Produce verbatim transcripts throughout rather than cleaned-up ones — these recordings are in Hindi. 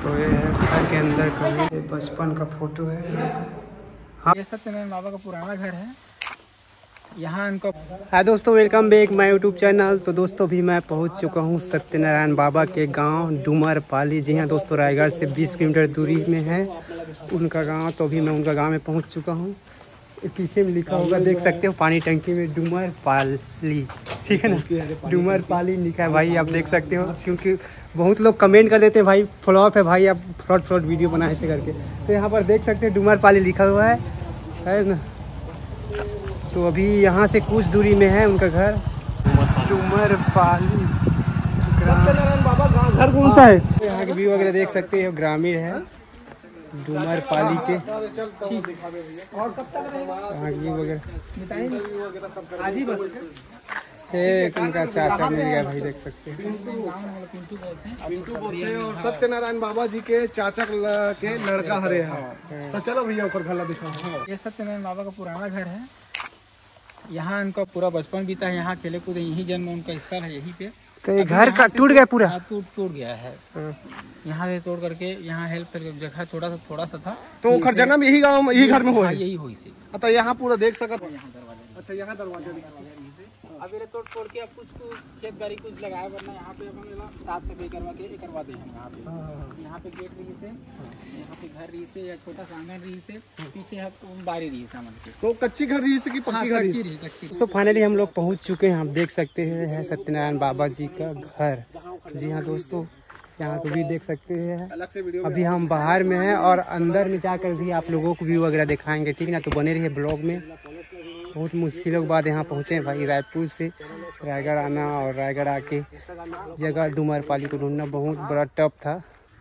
तो ये है घर के अंदर का ये बचपन का फोटो है। हाँ, ये सत्यनारायण बाबा का पुराना घर है। यहाँ इनको हाय दोस्तों, welcome back my YouTube channel. तो दोस्तों भी मैं पहुंच चुका हूं सत्यनारायण बाबा के गांव डूमरपाली। जी हाँ दोस्तों, रायगढ़ से बीस किलोमीटर दूरी में है उनका गांव। तो अभी मैं उनका गांव में पहुंच चुका हूं। पीछे में लिखा होगा, देख सकते हो पानी टंकी में डूमरपाली, ठीक है ना, डूमरपाली लिखा है भाई, आप देख सकते हो। क्योंकि बहुत लोग कमेंट कर देते हैं भाई फ्लॉप है भाई, आप फ्रॉड फ्रॉड वीडियो बनाए ऐसे करके। तो यहाँ पर देख सकते हैं डूमरपाली लिखा हुआ है, है ना। तो अभी यहाँ से कुछ दूरी में है उनका घर, डूमरपाली। सत्यनारायण बाबा घर कौन सा है? यहाँ के व्यू वगैरह देख सकते हो, ग्रामीण है डूमरपाली के। और कब तक रहेगा? व्यू वगैरह आज ही बस एक उनका चाचा मिल गया भाई, देख सकते हैं। पिंटू बोलते और सत्यनारायण बाबा जी के चाचा के लड़का हरे हैं। तो चलो भैया ऊपर घर दिखाओ। ये सत्यनारायण बाबा का पुराना घर है। यहाँ उनका पूरा बचपन बीता है, यहाँ खेले कूदे, यही जन्म उनका स्थल है, यहीं पे। तो ये घर का टूट गया पूरा? टूट टूट गया है। यहाँ से तोड़ करके यहाँ हेल्प करके जगह थोड़ा सा थोड़ा सा था। तो ओकर जन्म यही गांव यही घर में हुआ है? यही हुई थी। तो यहाँ पूरा देख सकत। अच्छा, यहाँ दरवाजा अब ये तोड़ तोड़ के अब कुछ कुछ खेत बाड़ी कुछ लगाया, वरना यहाँ पे अपन साफ सफाई करवा के करवा दे हैं। यहाँ पे यहाँ पे गेट रही से, यहाँ पे घर रही से या छोटा सा आंगन रही से, पीछे बारी रही सामान के। तो कच्ची घर रही से कि पक्की घर रही? कच्ची। तो फाइनली हम लोग पहुंच चुके हैं, आप देख सकते हैं, है सत्यनारायण बाबा जी का घर। जी हाँ दोस्तों, यहाँ पे भी देख सकते हैं। अभी हम बाहर में हैं और अंदर में जाकर भी आप लोगों को व्यू वगैरह दिखाएंगे, ठीक है ना। तो बने रहिए ब्लॉग में। बहुत मुश्किलों के बाद यहाँ पहुँचे हैं भाई, रायपुर से रायगढ़ आना और रायगढ़ आके जगह डूमरपाली को ढूंढना बहुत बड़ा टफ था।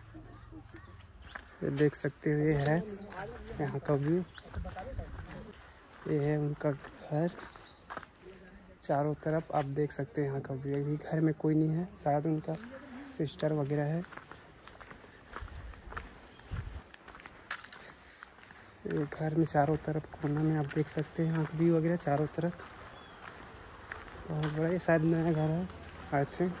ये देख सकते हो, ये है यहाँ का व्यू, ये है उनका घर। चारों तरफ आप देख सकते हैं यहाँ का व्यू। अभी घर में कोई नहीं है, शायद उनका सिस्टर वगैरह है। ये घर में चारों तरफ कोना में आप देख सकते हैं यहाँ व्यू वगैरह चारों तरफ। बहुत बड़ा, ये शायद नया घर है आई थिंक।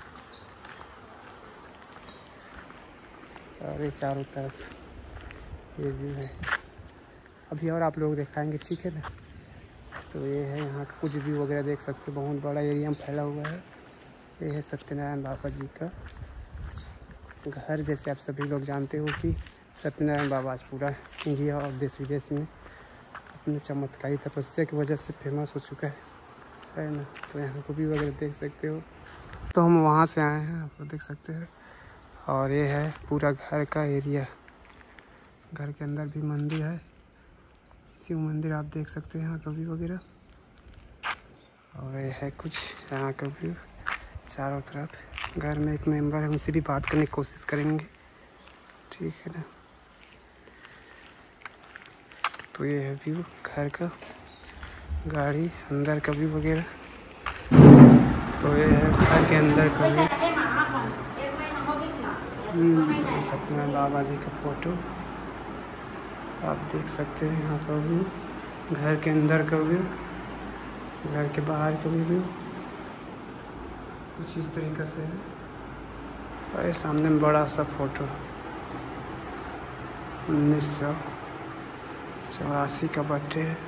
और ये चारों तरफ ये व्यू है। अभी और आप लोग दिखाएंगे, ठीक है ना। तो ये है यहाँ का कुछ व्यू वगैरह देख सकते हैं, बहुत बड़ा एरिया में फैला हुआ है। ये है सत्यनारायण बाबा जी का घर। जैसे आप सभी लोग जानते हो कि सत्यनारायण बाबा आज पूरा इंडिया और देश विदेश में अपने चमत्कारी तपस्या की वजह से फेमस हो चुका है, है ना। तो यहाँ को भी वगैरह देख सकते हो। तो हम वहाँ से आए हैं, आप लोग देख सकते हैं। और ये है पूरा घर का एरिया। घर के अंदर भी मंदिर है, शिव मंदिर, आप देख सकते हैं यहाँ का व्यू वगैरह। और ये है कुछ यहाँ का व्यू चारों तरफ। घर में एक मेंबर है, उनसे भी बात करने की कोशिश करेंगे, ठीक है ना। तो ये है व्यू घर का, गाड़ी अंदर का व्यू वगैरह। तो ये है घर के अंदर का व्यू। सत्यनारायण बाबा जी का फोटो आप देख सकते हैं यहाँ का व्यू। घर के अंदर का व्यू, घर के बाहर का भी व्यू कुछ इस तरीके से है। और ये सामने में बड़ा सा फोटो उन्नीस सौ चौरासी का बर्थडे है।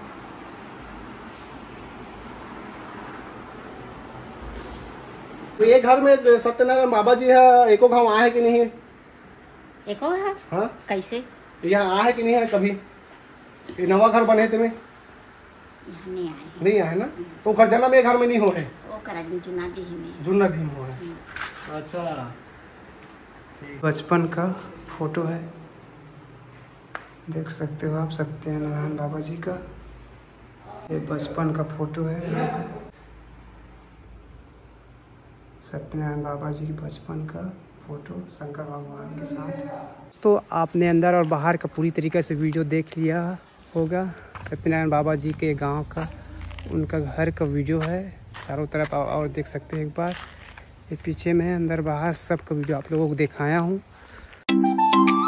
तो ये घर में सत्यनारायण बाबा जी है, एको गाँव आए कि नहीं है? एको है? हाँ, कैसे यहाँ आए कि नहीं है कभी? ये नवा घर बने थे में यहाँ नहीं आए? नहीं आए ना। तो घर जन्म ये घर में नहीं हो है? वो करा जुना डी में जुन्ना ढीम हो है। अच्छा, बचपन का फोटो है, देख सकते हो आप, सत्यनारायण बाबा जी का ये बचपन का फोटो है। सत्यनारायण बाबा जी की बचपन का फोटो शंकर भगवान के साथ। तो आपने अंदर और बाहर का पूरी तरीके से वीडियो देख लिया होगा। सत्यनारायण बाबा जी के गांव का उनका घर का वीडियो है चारों तरफ। और देख सकते हैं एक बार, ये पीछे में अंदर बाहर सब का वीडियो आप लोगों को दिखाया हूँ।